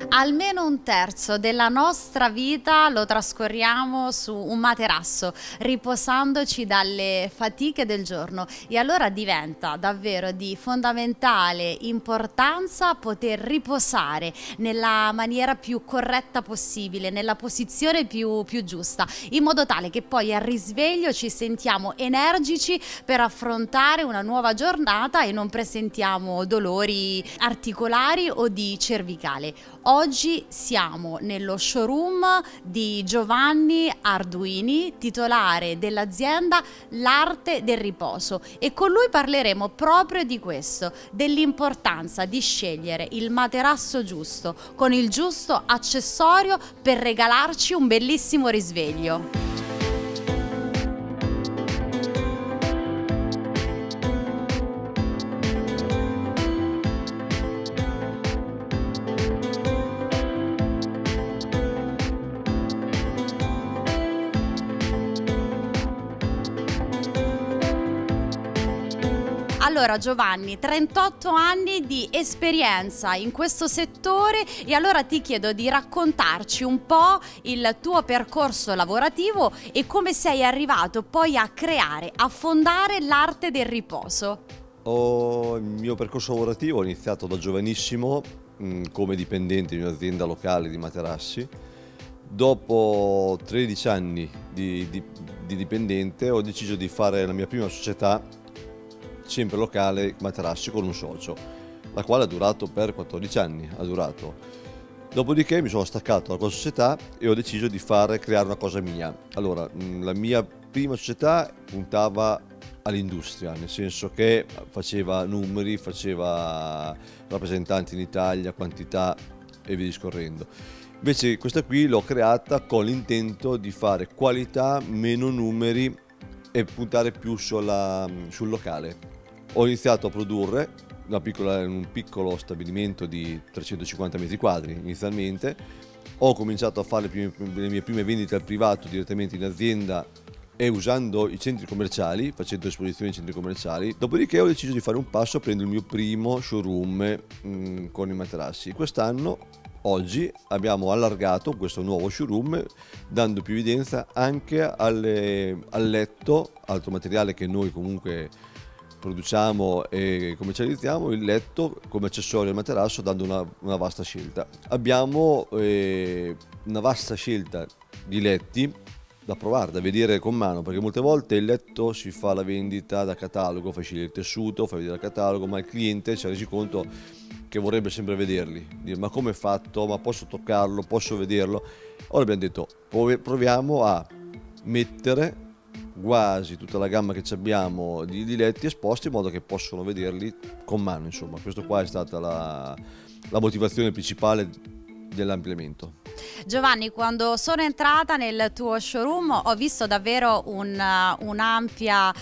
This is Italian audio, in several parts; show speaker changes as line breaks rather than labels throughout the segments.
Almeno un terzo della nostra vita lo trascorriamo su un materasso, riposandoci dalle fatiche del giorno, e allora diventa davvero di fondamentale importanza poter riposare nella maniera più corretta possibile, nella posizione più giusta, in modo tale che poi al risveglio ci sentiamo energici per affrontare una nuova giornata e non presentiamo dolori articolari o di cervicale. Oggi siamo nello showroom di Giovanni Arduini, titolare dell'azienda L'Arte del Riposo, e con lui parleremo proprio di questo, dell'importanza di scegliere il materasso giusto con il giusto accessorio per regalarci un bellissimo risveglio. Allora Giovanni, 38 anni di esperienza in questo settore, e allora ti chiedo di raccontarci un po' il tuo percorso lavorativo e come sei arrivato poi a creare, a fondare l'Arte del Riposo.
Il mio percorso lavorativo ho iniziato da giovanissimo come dipendente di un'azienda locale di materassi. Dopo 13 anni di dipendente ho deciso di fare la mia prima società, sempre locale, materassi, con un socio, la quale ha durato per 14 anni. Dopodiché mi sono staccato da quella società e ho deciso di creare una cosa mia. Allora, la mia prima società puntava all'industria, nel senso che faceva numeri, faceva rappresentanti in Italia, quantità e via discorrendo. Invece questa qui l'ho creata con l'intento di fare qualità, meno numeri e puntare più sul locale. Ho iniziato a produrre in un piccolo stabilimento di 350 metri quadri inizialmente. Ho cominciato a fare le mie prime vendite al privato direttamente in azienda e usando i centri commerciali, facendo esposizioni in centri commerciali. Dopodiché ho deciso di fare un passo a prendere il mio primo showroom con i materassi. Quest'anno, oggi, abbiamo allargato questo nuovo showroom dando più evidenza anche al letto, altro materiale che noi comunque produciamo e commercializziamo, il letto come accessorio al materasso, dando una vasta scelta. Abbiamo una vasta scelta di letti da provare, da vedere con mano, perché molte volte il letto si fa la vendita da catalogo, fai scegliere il tessuto, fai vedere il catalogo, ma il cliente si è reso conto che vorrebbe sempre vederli, dire ma come è fatto, ma posso toccarlo, posso vederlo. Ora abbiamo detto proviamo a mettere quasi tutta la gamma che abbiamo di letti esposti in modo che possono vederli con mano, insomma. Questo qua è stata la motivazione principale dell'ampliamento.
Giovanni, quando sono entrata nel tuo showroom ho visto davvero un'ampia,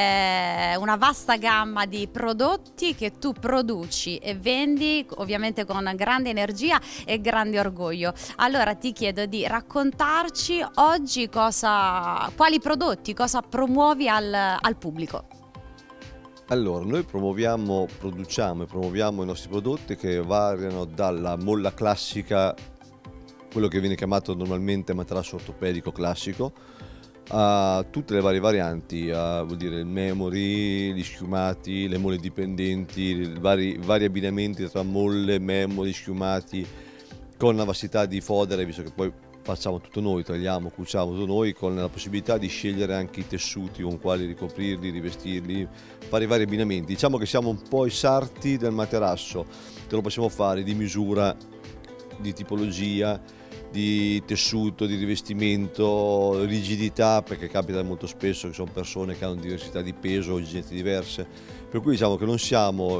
una vasta gamma di prodotti che tu produci e vendi ovviamente con grande energia e grande orgoglio. Allora ti chiedo di raccontarci oggi quali prodotti, cosa promuovi al pubblico.
Allora, noi produciamo e promuoviamo i nostri prodotti che variano dalla molla classica, quello che viene chiamato normalmente materasso ortopedico classico, a tutte le varie varianti, vuol dire il memory, gli schiumati, le molle dipendenti, i vari abbinamenti tra molle, memory, schiumati, con una vastità di fodere, visto che poi facciamo tutto noi, tagliamo, cuciamo tutto noi, con la possibilità di scegliere anche i tessuti con quali ricoprirli, rivestirli, fare i vari abbinamenti. Diciamo che siamo un po' i sarti del materasso, che lo possiamo fare di misura, di tipologia, di tessuto, di rivestimento, rigidità, perché capita molto spesso che sono persone che hanno diversità di peso o esigenze diverse, per cui diciamo che non siamo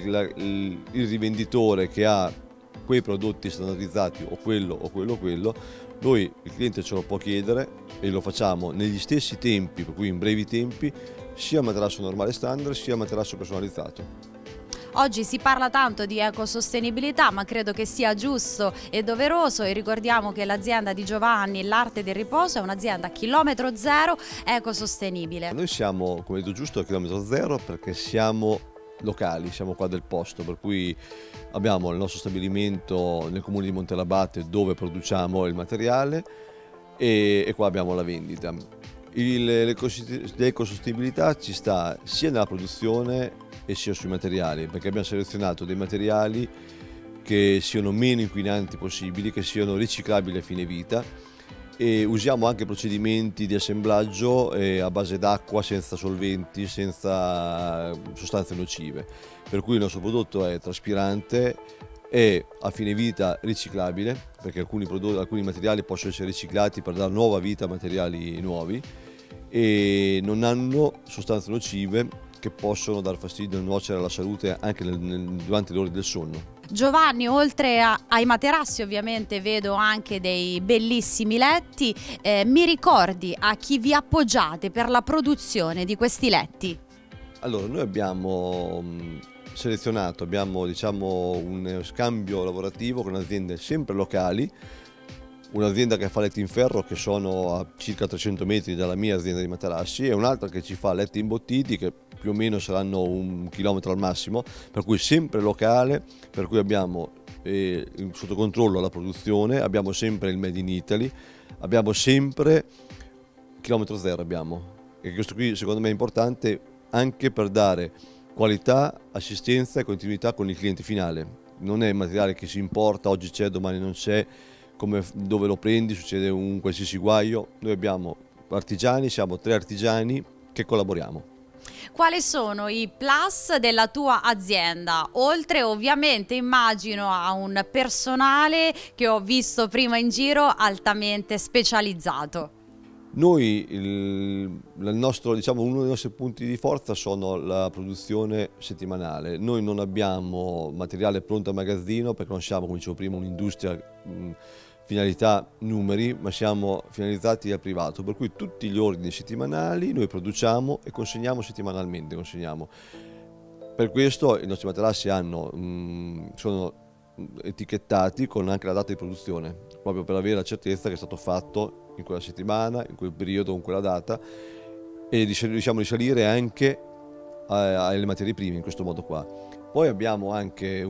il rivenditore che ha quei prodotti standardizzati o quello o quello o quello. Noi il cliente ce lo può chiedere e lo facciamo negli stessi tempi, per cui in brevi tempi, sia materasso normale standard sia materasso personalizzato.
Oggi si parla tanto di ecosostenibilità, ma credo che sia giusto e doveroso, e ricordiamo che l'azienda di Giovanni, l'Arte del Riposo, è un'azienda a chilometro zero ecosostenibile.
Noi siamo, come detto giusto, a chilometro zero perché siamo locali, siamo qua del posto, per cui abbiamo il nostro stabilimento nel comune di Montelabate dove produciamo il materiale e qua abbiamo la vendita. L'ecosostenibilità ci sta sia nella produzione e sia sui materiali, perché abbiamo selezionato dei materiali che siano meno inquinanti possibili, che siano riciclabili a fine vita, e usiamo anche procedimenti di assemblaggio a base d'acqua, senza solventi, senza sostanze nocive, per cui il nostro prodotto è traspirante, è a fine vita riciclabile, perché alcuni materiali possono essere riciclati per dare nuova vita a materiali nuovi, e non hanno sostanze nocive che possono dar fastidio e nuocere alla salute anche durante le ore del sonno.
Giovanni, oltre ai materassi ovviamente vedo anche dei bellissimi letti, mi ricordi a chi vi appoggiate per la produzione di questi letti?
Allora, noi abbiamo selezionato, diciamo, un scambio lavorativo con aziende sempre locali, un'azienda che fa letti in ferro che sono a circa 300 metri dalla mia azienda di materassi, e un'altra che ci fa letti imbottiti che più o meno saranno 1 chilometro al massimo, per cui sempre locale, per cui abbiamo sotto controllo la produzione, abbiamo sempre il Made in Italy, abbiamo sempre chilometro zero e questo qui secondo me è importante anche per dare qualità, assistenza e continuità con il cliente finale. Non è materiale che si importa, oggi c'è, domani non c'è, come dove lo prendi succede un qualsiasi guaio. Noi abbiamo artigiani, siamo 3 artigiani che collaboriamo.
Quali sono i plus della tua azienda? Oltre ovviamente immagino a un personale che ho visto prima in giro altamente specializzato.
Noi, diciamo, uno dei nostri punti di forza sono la produzione settimanale. Noi non abbiamo materiale pronto a magazzino perché non siamo, come dicevo prima, un'industria finalità numeri, ma siamo finalizzati al privato, per cui tutti gli ordini settimanali noi produciamo e consegniamo settimanalmente. Per questo i nostri materassi sono etichettati con anche la data di produzione, proprio per avere la certezza che è stato fatto in quella settimana, in quel periodo, con quella data, e riusciamo a risalire anche alle materie prime in questo modo qua. Poi abbiamo anche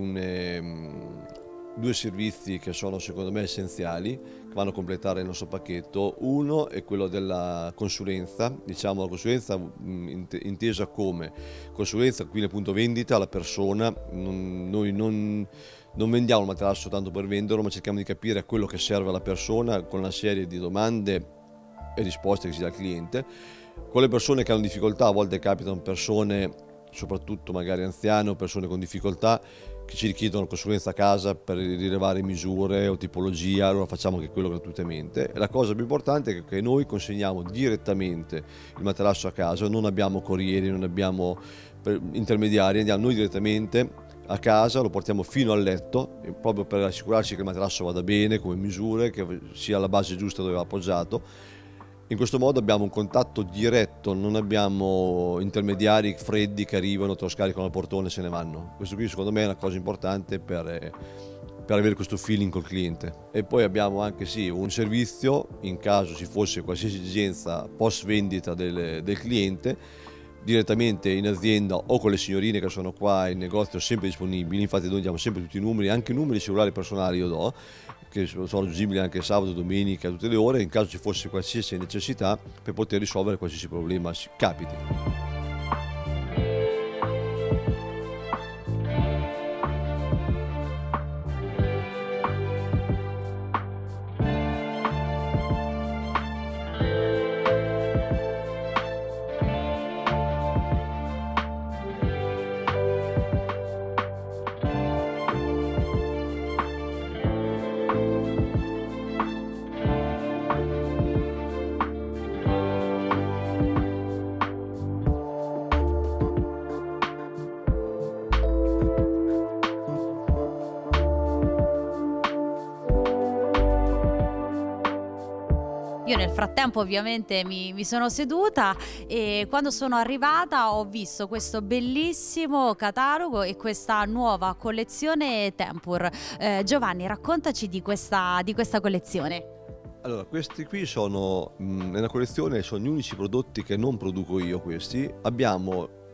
2 servizi che sono secondo me essenziali, che vanno a completare il nostro pacchetto. Uno è quello della consulenza, diciamo la consulenza intesa come consulenza, quindi appunto vendita alla persona. Noi non vendiamo il materasso soltanto per venderlo, ma cerchiamo di capire quello che serve alla persona con una serie di domande e risposte che si dà al cliente. Con le persone che hanno difficoltà, a volte capitano persone, soprattutto magari anziane o persone con difficoltà, che ci richiedono consulenza a casa per rilevare misure o tipologia, allora facciamo anche quello gratuitamente. E la cosa più importante è che noi consegniamo direttamente il materasso a casa, non abbiamo corrieri, non abbiamo intermediari, andiamo noi direttamente a casa, lo portiamo fino al letto, proprio per assicurarci che il materasso vada bene come misure, che sia alla base giusta dove va appoggiato. In questo modo abbiamo un contatto diretto, non abbiamo intermediari freddi che arrivano, te lo scaricano al portone e se ne vanno. Questo qui secondo me è una cosa importante per avere questo feeling col cliente. E poi abbiamo anche un servizio, in caso ci fosse qualsiasi esigenza post vendita del cliente, direttamente in azienda o con le signorine che sono qua in negozio, sempre disponibili. Infatti noi diamo sempre tutti i numeri, anche i numeri cellulari personali io do, che sono raggiungibili anche sabato, domenica, a tutte le ore, in caso ci fosse qualsiasi necessità per poter risolvere qualsiasi problema capiti.
Io nel frattempo ovviamente mi sono seduta e quando sono arrivata ho visto questo bellissimo catalogo e questa nuova collezione Tempur. Giovanni, raccontaci di questa collezione.
Allora, questi qui sono nella collezione, sono gli unici prodotti che non produco io questi. Abbiamo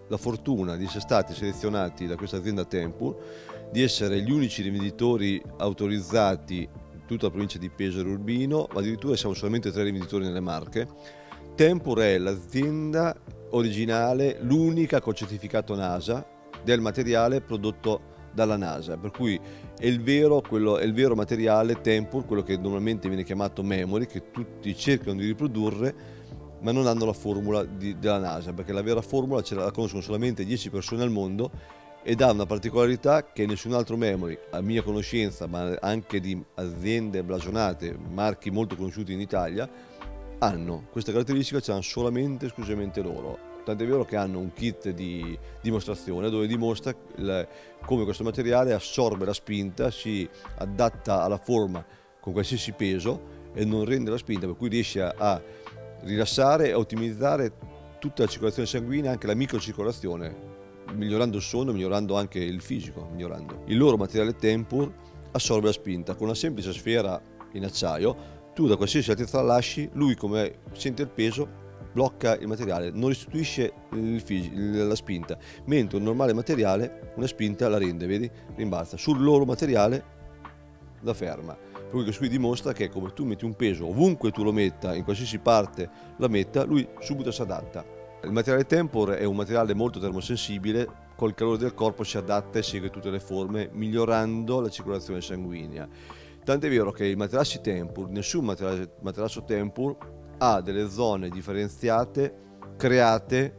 la fortuna di essere stati selezionati da questa azienda Tempur, di essere gli unici rivenditori autorizzati in tutta la provincia di Pesaro e Urbino, ma addirittura siamo solamente 3 rivenditori nelle Marche. Tempur è l'azienda originale, l'unica col certificato NASA del materiale prodotto dalla NASA, per cui è il vero materiale Tempur, quello che normalmente viene chiamato memory, che tutti cercano di riprodurre, ma non hanno la formula della NASA, perché la vera formula la conoscono solamente 10 persone al mondo ed ha una particolarità che nessun altro memory, a mia conoscenza, ma anche di aziende blasonate, marchi molto conosciuti in Italia, hanno. Questa caratteristica ce l'hanno solamente e esclusivamente loro. Tant'è vero che hanno un kit di dimostrazione dove dimostra come questo materiale assorbe la spinta, si adatta alla forma con qualsiasi peso e non rende la spinta, per cui riesce a rilassare e ottimizzare tutta la circolazione sanguigna, anche la microcircolazione, migliorando il sonno, migliorando anche il fisico. Il loro materiale Tempur assorbe la spinta con una semplice sfera in acciaio. Tu da qualsiasi altezza la lasci, lui come sente il peso blocca il materiale, non restituisce la spinta, mentre un normale materiale una spinta la rende, vedi? Rimbalza. Sul loro materiale la ferma. Per cui questo qui dimostra che come tu metti un peso ovunque tu lo metta, in qualsiasi parte la metta, lui subito si adatta. Il materiale Tempur è un materiale molto termosensibile, col calore del corpo si adatta e segue tutte le forme, migliorando la circolazione sanguigna. Tant'è vero che i materassi Tempur, nessun materasso Tempur ha delle zone differenziate create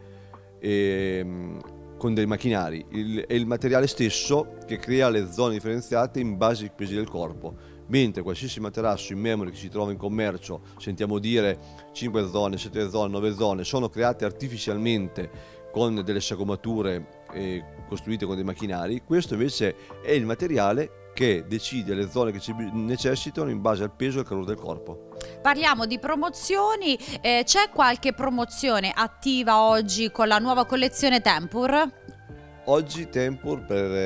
con dei macchinari. È il materiale stesso che crea le zone differenziate in base ai pesi del corpo, mentre qualsiasi materasso in memory che si trova in commercio, sentiamo dire 5 zone, 7 zone, 9 zone, sono create artificialmente con delle sciagomature costruite con dei macchinari. Questo invece è il materiale che decide le zone che ci necessitano in base al peso e al calore del corpo.
Parliamo di promozioni, c'è qualche promozione attiva oggi con la nuova collezione Tempur?
Oggi Tempur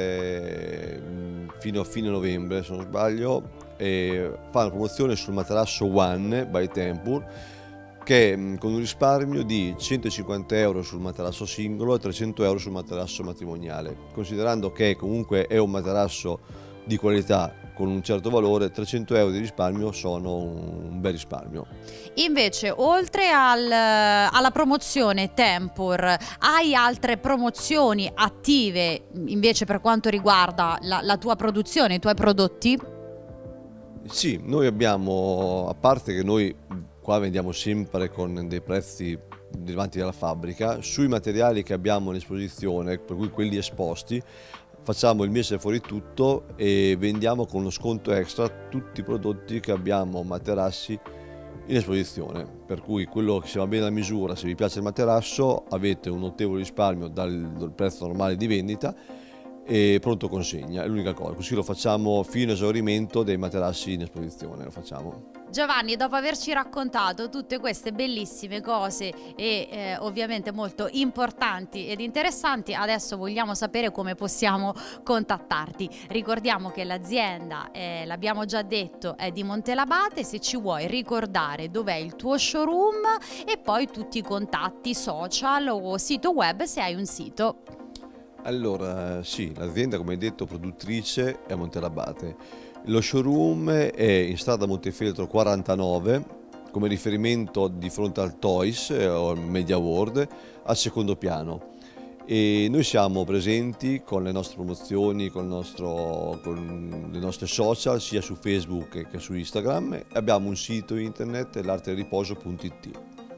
fino a fine novembre, se non sbaglio, fa una promozione sul materasso One by Tempur, che con un risparmio di 150 euro sul materasso singolo e 300 euro sul materasso matrimoniale. Considerando che comunque è un materasso di qualità con un certo valore, 300 euro di risparmio sono un bel risparmio.
Invece, oltre alla promozione Tempur, hai altre promozioni attive invece per quanto riguarda la tua produzione, i tuoi prodotti?
Sì, noi abbiamo, a parte che noi qua vendiamo sempre con dei prezzi derivanti dalla fabbrica, sui materiali che abbiamo in esposizione, per cui quelli esposti, facciamo il mese fuori tutto e vendiamo con uno sconto extra tutti i prodotti che abbiamo materassi in esposizione, per cui quello che si va bene a misura, se vi piace il materasso avete un notevole risparmio dal prezzo normale di vendita e pronto consegna, è l'unica cosa. Così lo facciamo fino a esaurimento dei materassi in esposizione, lo facciamo.
Giovanni, dopo averci raccontato tutte queste bellissime cose e ovviamente molto importanti ed interessanti, adesso vogliamo sapere come possiamo contattarti. Ricordiamo che l'azienda, l'abbiamo già detto, è di Montelabate. Se ci vuoi ricordare dov'è il tuo showroom e poi tutti i contatti social o sito web se hai un sito.
Allora, sì, l'azienda, come hai detto, produttrice è a Montelabate. Lo showroom è in strada Montefeltro 49, come riferimento di fronte al Toys o al Media World, al secondo piano. E noi siamo presenti con le nostre promozioni, con le nostre social, sia su Facebook che su Instagram. E abbiamo un sito internet, l'artederiposo.it.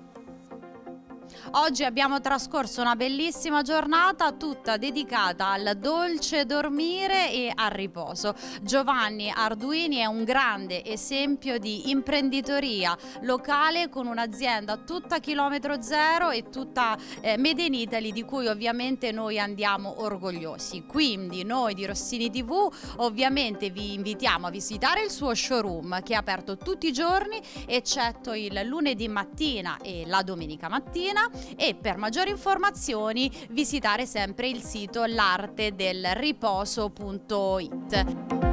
Oggi abbiamo trascorso una bellissima giornata tutta dedicata al dolce dormire e al riposo. Giovanni Arduini è un grande esempio di imprenditoria locale con un'azienda tutta chilometro zero e tutta made in Italy, di cui ovviamente noi andiamo orgogliosi. Quindi noi di Rossini TV ovviamente vi invitiamo a visitare il suo showroom, che è aperto tutti i giorni eccetto il lunedì mattina e la domenica mattina, e per maggiori informazioni visitare sempre il sito l'artedelriposo.it.